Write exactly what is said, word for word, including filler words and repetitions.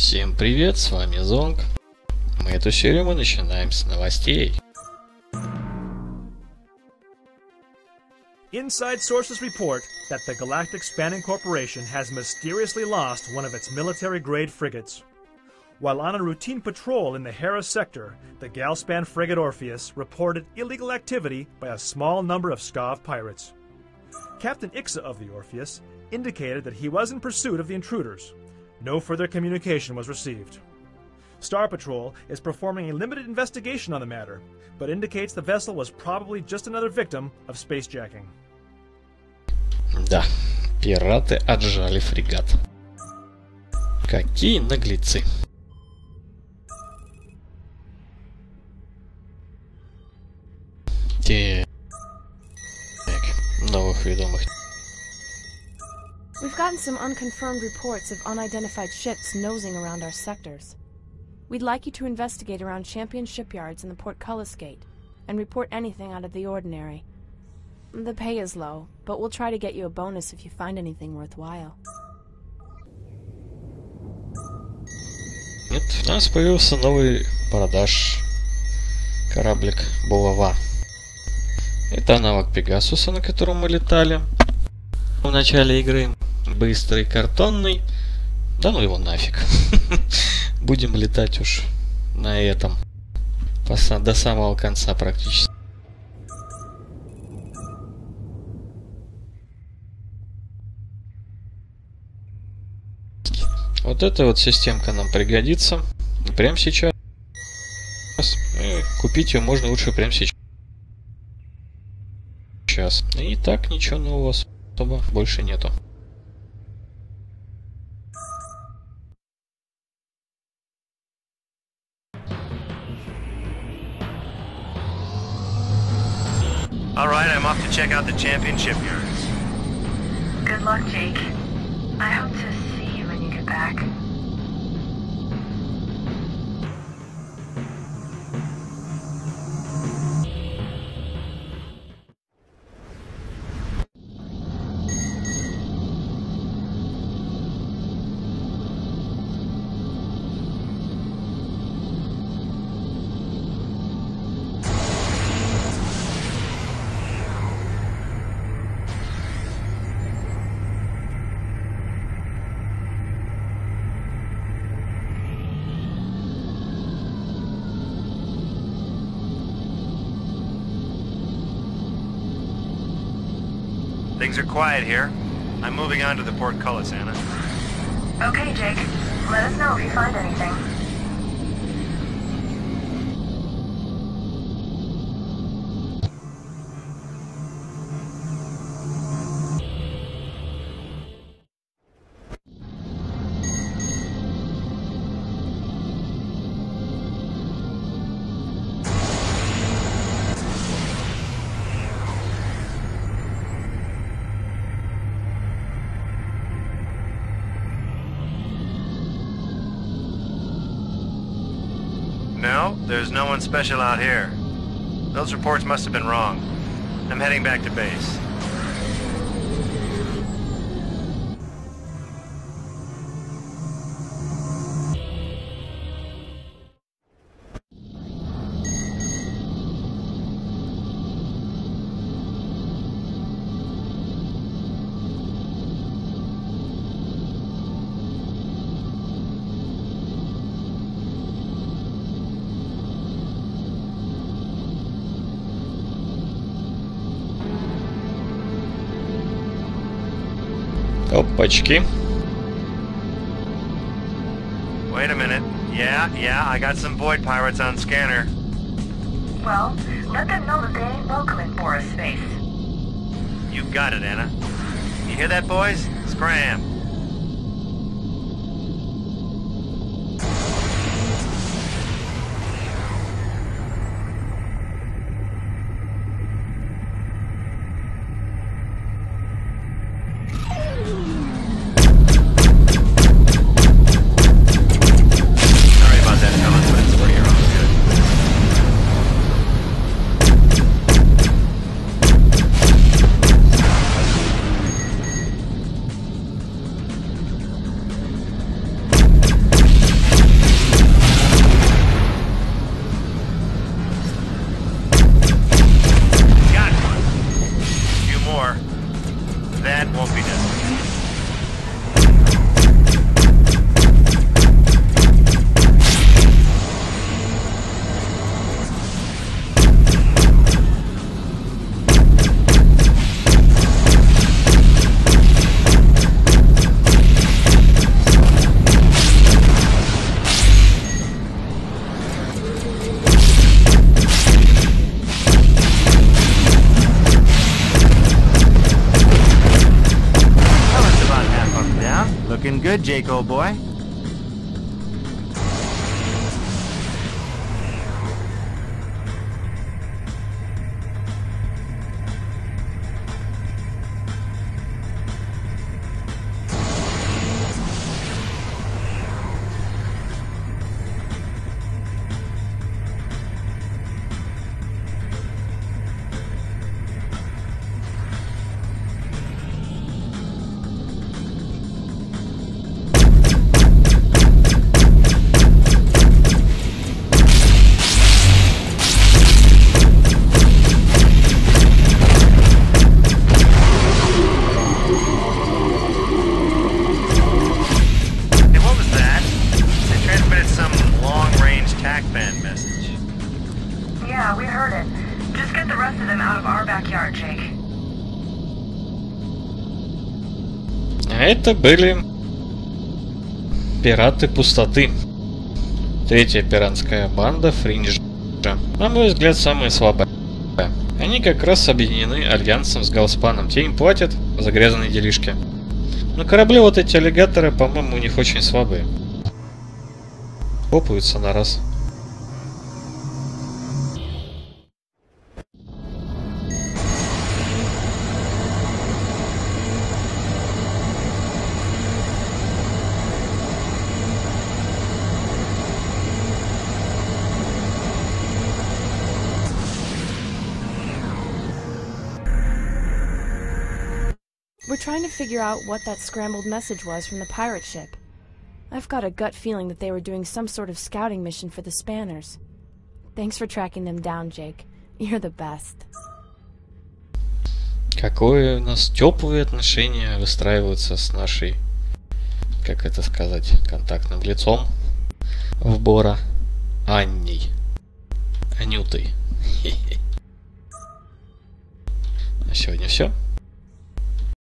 Всем привет, с вами Зонг. Мы эту серию мы начинаем с новостей. Inside sources report that the Galactic Spanning Corporation has mysteriously lost one of its military-grade frigates. While on a routine patrol in the Hera sector, the Galspan frigate Orpheus reported illegal activity by a small number of Skav pirates. Captain Ixa of the Orpheus indicated that he was in pursuit of the intruders. No further communication was received. Star Patrol is performing a limited investigation on the matter, but indicates the vessel was probably just another victim of spacejacking. Да, пираты отжали фрегат. Какие наглецы. Так, новых ведомых. We've gotten some unconfirmed reports of unidentified ships nosing around our sectors. We'd like you to investigate around Champion shipyards and the Portcullis Gate, and report anything out of the ordinary. The pay is low, but we'll try to get you a bonus if you find anything worthwhile. Нет, у нас появился новый продаж кораблик Булава. Это аналог Пегасуса, на котором мы летали в начале игры. Быстрый, картонный. Да ну его нафиг. Будем летать уж на этом. До самого конца практически. Вот эта вот системка нам пригодится. Прямо сейчас. Купить ее можно лучше прямо сейчас. И так ничего нового особо больше нету. All right, I'm off to check out the Champion shipyards. Good luck, Jake. I hope to see you when you get back. Things are quiet here. I'm moving on to the Portcullis, Anna. Okay, Jake. Let us know if you find anything. No, there's no one special out here. Those reports must have been wrong. I'm heading back to base. Опачки. Wait a minute. Yeah, yeah, I got some Void Pirates on scanner. Well, let them know that they ain't welcome in Boris space. You got it, Anna. You hear that, boys? Scram. good, Jake, old boy. Yeah, we heard it. Just get the rest of them out of our backyard, Jake. А это были пираты пустоты. Третья пиратская банда Фринджа. На мой взгляд, самые слабые. Они как раз объединены альянсом с Галспаном. Те им платят за грязные делишки. Но корабли вот эти аллигаторы, по-моему, у них очень слабые. Попаются на раз. We're trying to figure out what that scrambled message was from the pirate ship. I've got a gut feeling that they were doing some sort of scouting mission for the Spanners. Thanks for tracking them down, Jake. You're the best. Какое у нас теплые отношения выстраиваются с нашей, как это сказать, контактным лицом в Бора, Анней, Анютой. На сегодня все.